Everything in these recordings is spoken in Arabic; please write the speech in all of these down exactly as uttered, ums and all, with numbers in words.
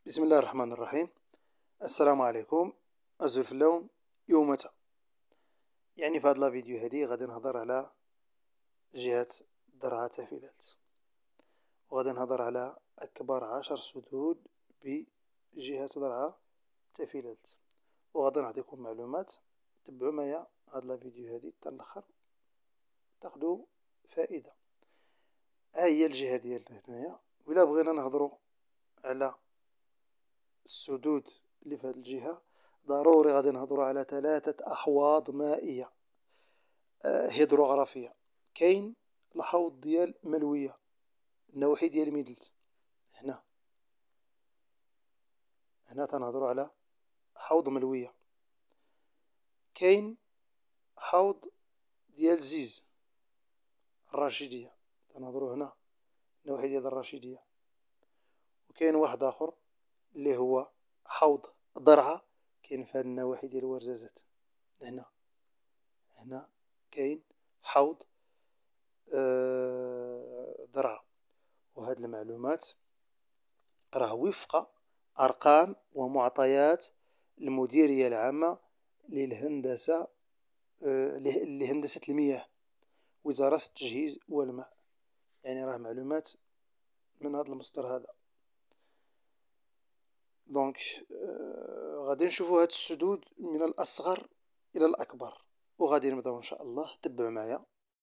بسم الله الرحمن الرحيم. السلام عليكم. أزول في اللون يومتا. يعني في هاد لا فيديو هادي غادي نهضر على جهة درعا تافيلات، وغادي نهضر على أكبر عشر سدود بجهة درعا تافيلات، وغادي نعطيكم معلومات. تبعوا معايا هاد لا فيديو هادي حتى الآخر تاخدو فائدة. ها هي الجهة ديالنا هنايا. وإلا بغينا نهضرو على السدود اللي في هذه الجهة، ضروري غادي نهضروا على ثلاثة أحواض مائية آه هيدروغرافية. كاين الحوض ديال ملوية، النواحي ديال ميدلت. هنا هنا تنهضروا على حوض ملوية. كاين حوض ديال زيز الرشيدية، تنهضروا هنا النواحي ديال الرشيدية. وكاين واحد آخر اللي هو حوض درعا، كاين في هاد النواحي ديال ورزازات. هنا هنا كاين حوض آه درعا. وهاد المعلومات راه وفق أرقام ومعطيات المديرية العامة للهندسة آه لهندسة المياه، وزارة التجهيز والماء. يعني راه معلومات من هذا المصدر هذا. دونك آه غادي نشوفوا هاد السدود من الأصغر إلى الأكبر، وغادي نبداو إن شاء الله. تبعوا معايا.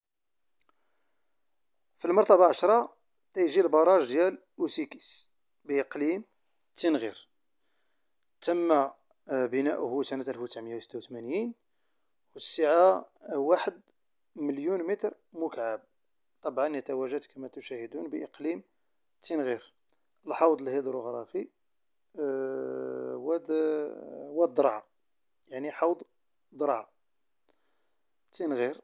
في المرتبة عشرة تيجي البراج ديال أوسيكيس بإقليم تنغير. تم بناؤه سنة ألف وتسعمائة وستة وثمانين، والسعة واحد مليون متر مكعب. طبعا يتواجد كما تشاهدون بإقليم تنغير. الحوض الهيدروغرافي أه واد واد درعا، يعني حوض درعا تنغير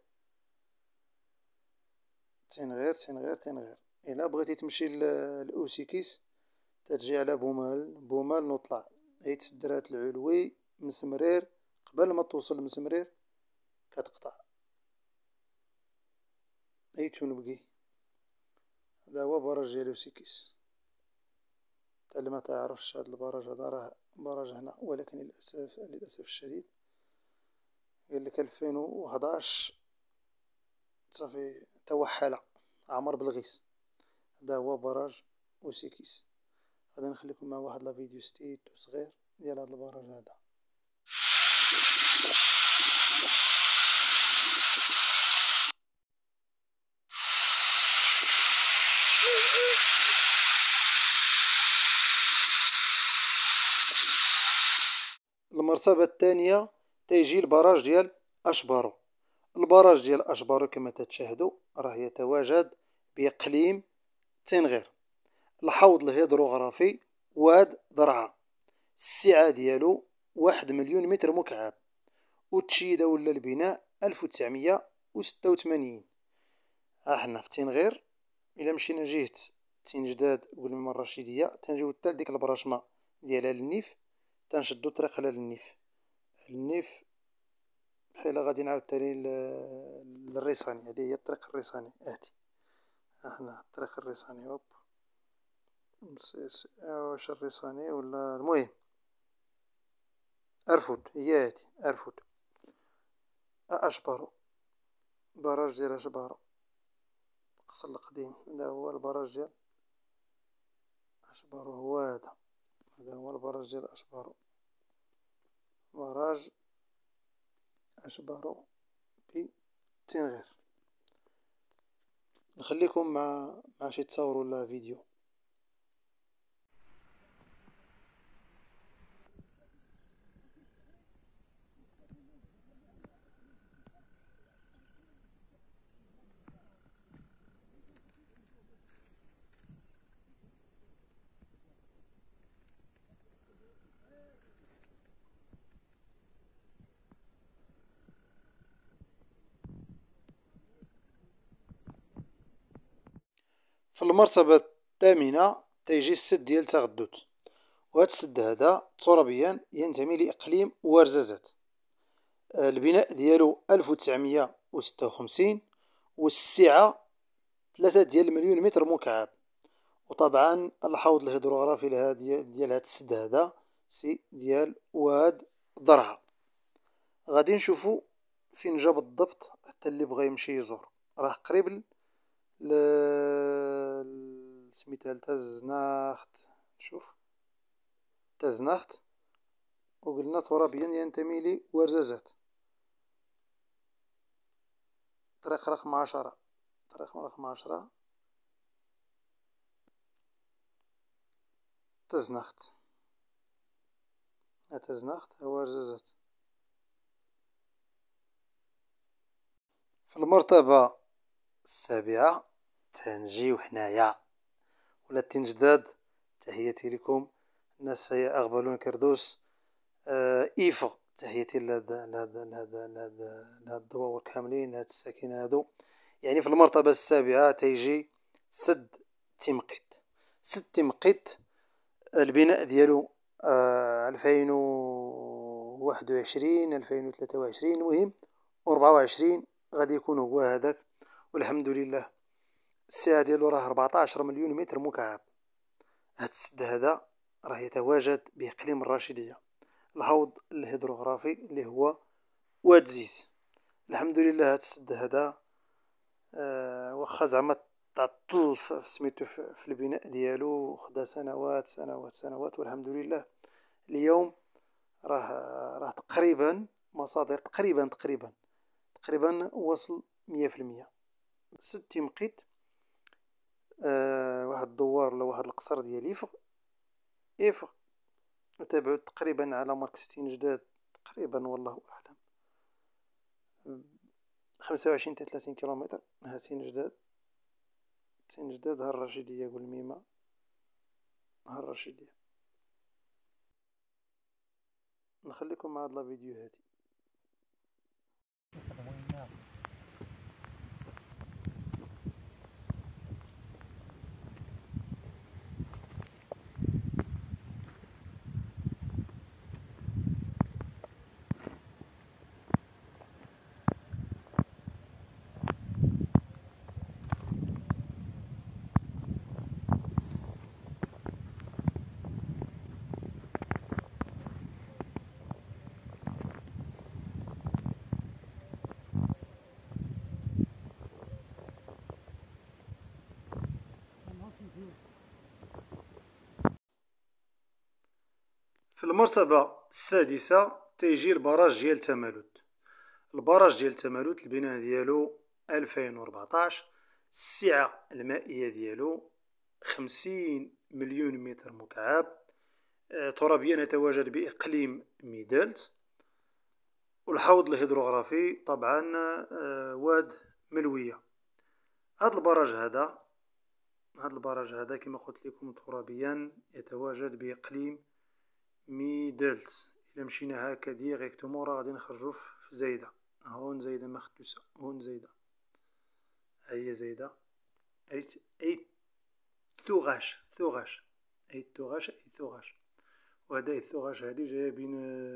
تنغير تنغير تنغير. إلا بغيتي تمشي لأوسيكيس تتجي على بومال بومال نطلع أي تسدرات العلوي مسمرير. قبل ما توصل لمسمرير كتقطع أي تنبقي. هذا هو براج ديال أوسيكيس. تا اللي ما تعرفش هذا البراج هذا راه براج هنا، ولكن للأسف للأسف الشديد قال لك ألفين وحداش صافي توحل، عمر بالغيس. هذا هو براج أوسيكيس. غادي نخليكم مع واحد لا فيديو ستيت صغير ديال هذا البراج هذا. المرتبة الثانية تيجي البراج ديال أشبارو. البراج ديال أشبارو كما تتشاهدوا راه يتواجد بإقليم تنغير. الحوض الهيدروغرافي واد درعا، السعة ديالو واحد مليون متر مكعب، وتشيد ولا البناء ألف وتسعمائة وستة وثمانين. ها حنا في تنغير. إلا مشينا جهة تنجداد والميم الرشيدية تنجيو حتى لديك البراشمة ديال النيف، تنشدو الطريق على النيف. النيف بحال غادي نعاود تاني للريساني. هادي هي الطريق الريساني. هادي ها حنا الطريق الريساني. هوب واش الريساني ولا المهم أرفود. هي هادي أرفود. أشبارو براج ديال أشبارو القصر القديم. هذا هو البراج ديال أشبارو. هو هذا هذا هو البراج ديال أشبارو. براج أشبارو بتنغير. نخليكم مع مع شي تصاور ولا فيديو. في المرتبة الثامنة تيجي السد ديال تغدد. وهذا السد هذا ترابيا ينتمي لإقليم ورزازات. البناء ديالو ألف وتسعمائة وستة وخمسين، والسعة ثلاثة ديال المليون متر مكعب، وطبعا الحوض الهيدروغرافي لها ديال هاد السد هذا سي ديال واد ضرعا. غادي نشوفو فين جا بالضبط حتى اللي بغى يمشي يزور. راه قريب ل سميتها لتزناخت. شوف تزناخت، وقلنا ترابيا ينتمي لورزازات. طريق رقم عشرة، طريق رقم عشرة تزناخت. تزناخت هو ورزازات. في المرتبة السابعة تنجيو حنايا ولاد جداد. تحياتي لكم الناس هيا أغبلون كردوس. آه إيفا تحياتي لهذا لهذا لهذا لهذا لهاد الدواور كاملين، لهاد الساكنة هادو. يعني في المرتبة السابعة تيجي سد تيمقيت. سد تيمقيت البناء ديالو آه ألفين وواحد وعشرين ألفين وثلاثة وعشرين المهم وربعة وعشرين غادي يكون هو هذاك. والحمد لله السعة ديالو راه ربعطاش مليون متر مكعب. هاد السد هذا راه يتواجد بإقليم الراشدية، الحوض الهيدروغرافي اللي هو واد زيز. الحمد لله هاد السد هذا آه واخا زعما تعطل في سميتو في البناء ديالو، خدا سنوات سنوات سنوات، والحمد لله اليوم راه راه تقريبا مصادر تقريبا تقريبا تقريبا وصل مية في المية. سد تيمقيت آه واحد الدوار ولا واحد القصر ديال إيفغ. إيفغ تبعد تقريبا على مركز جداد تقريبا والله أعلم خمسة وعشرين حتى ثلاثين كيلومتر. ها جداد جداد ها الرشيدية والميمة ها الرشيدية. نخليكم مع هاد لا فيديو هادي. في المرتبة السادسة تيجي البراج ديال تمالوت. البراج ديال تمالوت البناء ديالو ألفين وربعطاش. السعة المائية ديالو خمسين مليون متر مكعب. آه ترابيا يتواجد بإقليم ميدالت. والحوض الهيدروغرافي طبعا آه واد ملوية. هاد البراج هذا هاد البراج هذا كما قلت لكم ترابيا يتواجد بإقليم ميدالت. إلا مشينا هاكا ديريكتومون راه غادي نخرجو في زايدة. هون زايدة مخدوسة، هون زايدة، هي زايدة أي أي ثوغاش ثوغاش أي ثوغاش أي ثوغاش. وهذا الثوغاش هادي جاية بين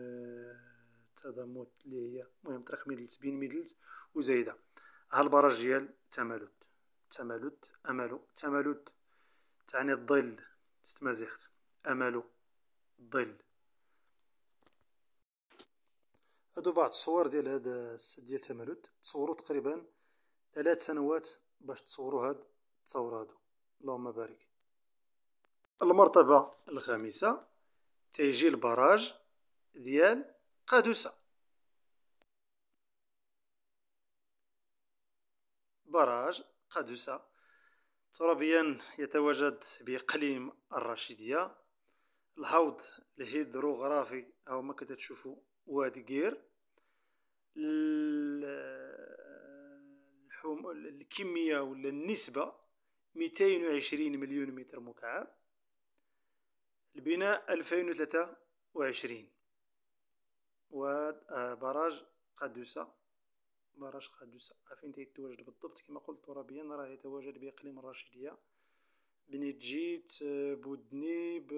تضموت اللي هي المهم طريق ميدلت بين ميدلت وزايدة. ها البراج ديال تمالوت. تمالوت أمالو تمالوت تعني الظل ستمازيغت، أمالو الظل. هادو بعض الصور ديال هذا السد ديال تمالوت. تصوروا تقريبا ثلاث سنوات باش تصوروا هاد التصور هادو، اللهم بارك. المرتبة الخامسة تيجي البراج ديال قادوسة. براج قادوسة ترابيا يتواجد بإقليم الرشيدية. الحوض الهيدروغرافي أو ما كتشوفوا وادي قير. الكمية ولا النسبة ميتين وعشرين مليون متر مكعب. البناء ألفين وثلاثة وعشرين. وبراج قادوسة. براج قادوسة فين تيتواجد بالضبط كما قلت ترابيا راه يتواجد بإقليم الرشيدية. بنيتجيت بودنيب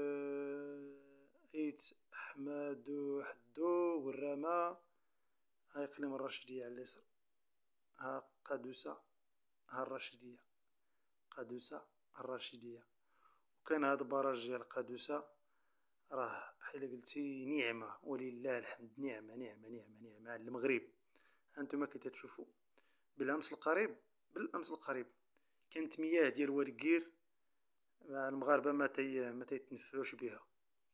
ايت حمادو حدو والرما. ها إقليم الرشيدية على اليسر. ها قادوسة ها الرشيدية. قادوسة الرشيدية. وكان هذا البراج ديال قادوسة راه بحال قلتي نعمة، ولله الحمد، نعمة نعمة نعمة نعمة على المغرب. هانتوما كي تشوفوا بالامس القريب بالامس القريب كانت مياه ديال ورقير مع المغاربة ما تي ما تيتنفعوش بها.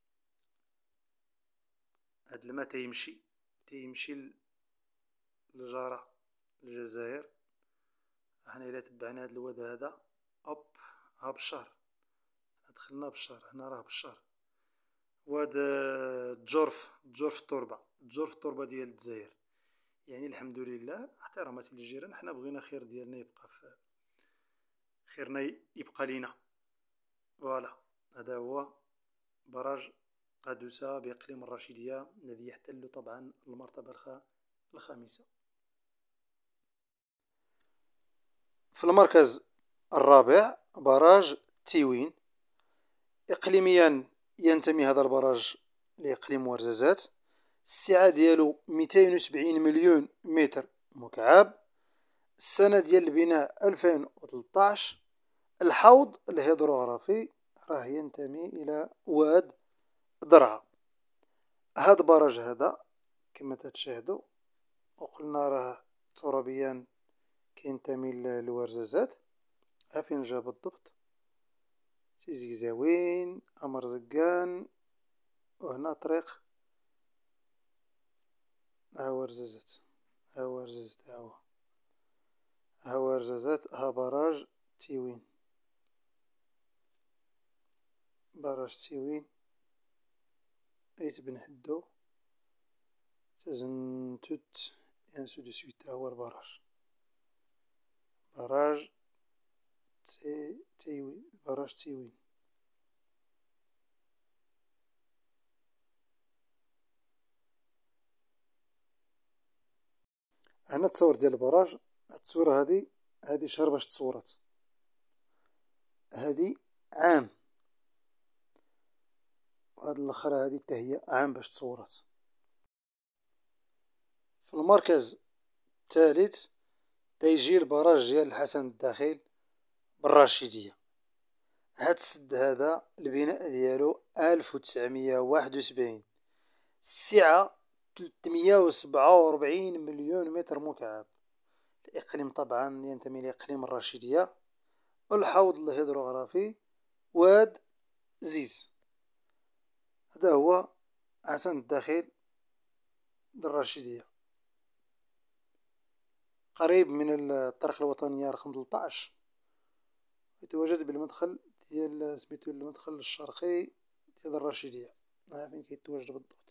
هاد الماء تيمشي تيمشي للجارة الجزائر. احنا الا تبعنا هاد الواد هذا اوب ها بالشهر دخلنا بالشهر، هنا راه بالشهر. وهاد الجرف الجرف التربة الجرف التربة ديال الجزائر. يعني الحمد لله، احترامات للجيران، حنا بغينا خير ديالنا يبقى في خيرنا يبقى لينا. فوالا، هذا هو براج قادوسة بإقليم الرشيدية الذي يحتل طبعا المرتبة الخ... الخامسة. في المركز الرابع براج تيوين. إقليميا ينتمي هذا البراج لإقليم ورزازات. السعة ديالو ميتين وسبعين مليون متر مكعب. السنة ديال البناء ألفين وثلاثطاش. الحوض الهيدروغرافي راه ينتمي إلى واد درعا. هاد البراج هذا كما تتشاهدوا وقلنا راه ترابيا كينتمي للورزازات. ها فين جا بالضبط، تيزي زاوين أمر زقان، وهنا طريق. ها هو رزازات، ها هو رزازات، ها هو ها هو رزازات. ها براج تيوين، براج تيوين أيت بن حدو تزنتت انسو دو سويت. ها هو البراج، براج تي تيوين، براج تيوين. هنا التصور ديال البراج. هاد التصويرة هادي هادي شهر باش تصورات، هادي عام، وهاد الاخرى هادي حتى هي عام باش تصورات. في المركز الثالث تيجي البراج ديال الحسن الداخل بالرشيدية. هاد السد هذا البناء ديالو ألف وتسعمية واحد وسبعين. السعة تلتمية وسبعة وربعين مليون متر مكعب. الإقليم طبعا ينتمي لإقليم الرشيدية. والحوض الهيدروغرافي واد زيز. هذا هو حسن الداخل الرشيدية، قريب من الطريق الوطنية رقم ثلاثطاش. يتواجد بالمدخل ديال سميتو المدخل الشرقي ديال الرشيدية. ها فين كيتواجد بالضبط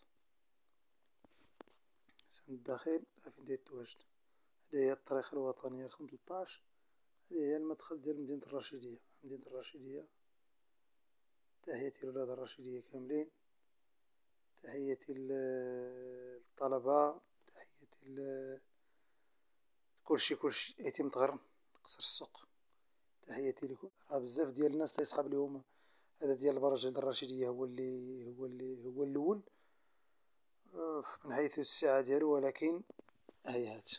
حسن الداخل، ها فين كيتواجد. هذه هي الطريق الوطنية رقم ثلاثطاش. هذه هي المدخل ديال مدينة الرشيدية. مدينة الرشيدية، تحياتي لولاد الرشيدية كاملين، تحياتي للطلبة، تحياتي كلشي كلشي يتيم تغرن قصر السوق. تحياتي لكم. راه بزاف ديال الناس تيصحاب ليهم هذا ديال البراج ديال الرشيدية هو اللي هو اللي هو الاول من حيث السعة ديالو، ولكن هيهات.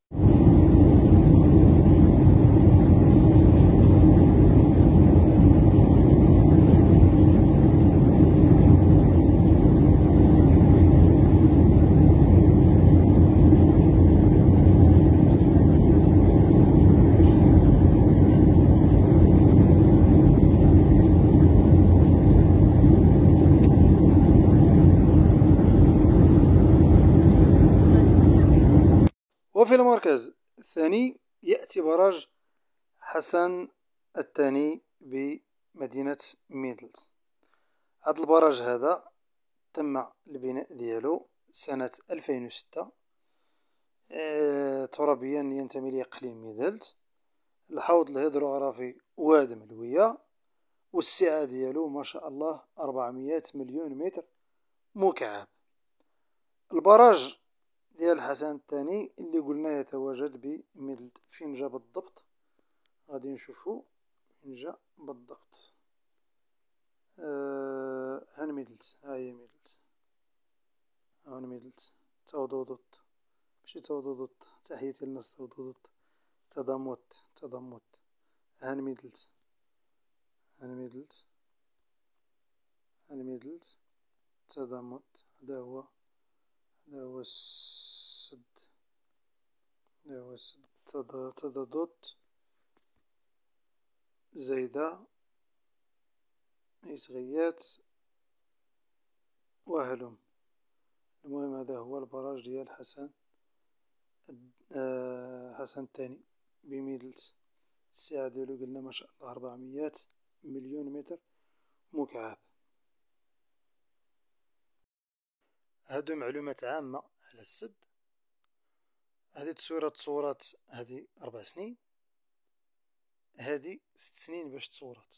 وفي المركز الثاني يأتي براج حسن الثاني بمدينة ميدلز. هذا البراج هذا تم البناء ديالو سنة ألفين وستة. اه ترابيا ينتمي لإقليم ميدلز. الحوض الهيدروغرافي واد ملوية. والسعة ديالو ما شاء الله أربعمية مليون متر مكعب. البراج ديال الحسن الثاني اللي قلنا يتواجد بميدلز. فين جا بالضبط غادي نشوفو فين جا بالضبط. أه هان ميدلز، ها هي ميدلز، هان ميدلز تودودوت، ماشي تودودوت، تحياتي للناس تودودوت، تضموت تضموت. هان ميدلز الميدلت الميدلت التضامد، هذا هو هذا هو السد، هذا هو السد تضادد زايدة يتغيات وهلم. المهم هذا هو البراج ديال حسن آه حسن الثاني بميدلت. السعة ديالو قلنا ما شاء الله ربعميات مليون متر مكعب. هادو معلومات عامة على السد. هذه التصويرة تصورات هذه أربع سنين، هذه ست سنين باش تصورات.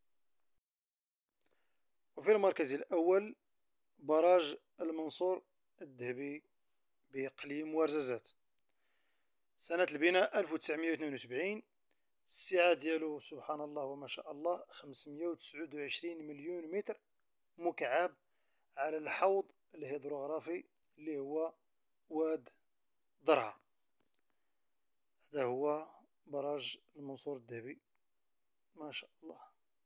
وفي المركز الأول براج المنصور الذهبي بإقليم ورزازات، سنة البناء ألف وتسعمية واثنين وسبعين. السعة ديالو سبحان الله وما شاء الله خمسمية وتسعود وعشرين مليون متر مكعب على الحوض الهيدروغرافي اللي هو واد ضرعا. هذا هو براج المنصور الذهبي. ما شاء الله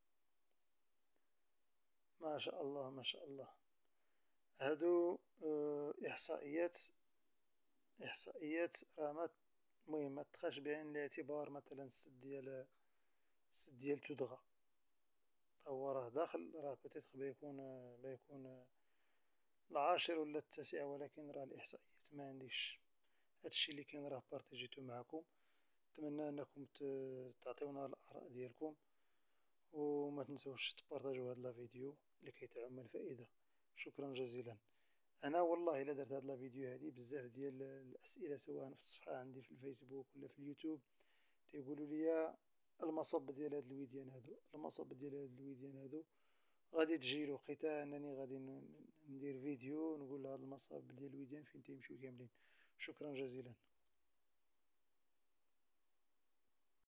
ما شاء الله ما شاء الله. هادو إحصائيات إحصائيات راه المهم متخاش بعين الاعتبار. مثلا السد ديال السد ديال تودغا هو راه داخل، راه بوتيتر بيكون بيكون العاشر ولا التاسع، ولكن راه الإحصائيات ما عنديش. هادشي اللي كاين راه بارطاجيتو معكم. نتمنى انكم تعطيونا الاراء ديالكم، وما تنسوش تبارطاجيو هاد لا فيديو لكي تعم الفائده. شكرا جزيلا. انا والله الا درت هاد لا فيديو هادي بزاف ديال الاسئله سواء في الصفحه عندي في الفيسبوك ولا في اليوتيوب تيقولوا لي المصب ديال هاد الويديان هادو المصب ديال هاد الويديان هادو غادي تجي الوقيته انني غادي ندير فيديو نقول هاد المصاب ديال الويديان فين تيمشيو كاملين. شكرا جزيلا.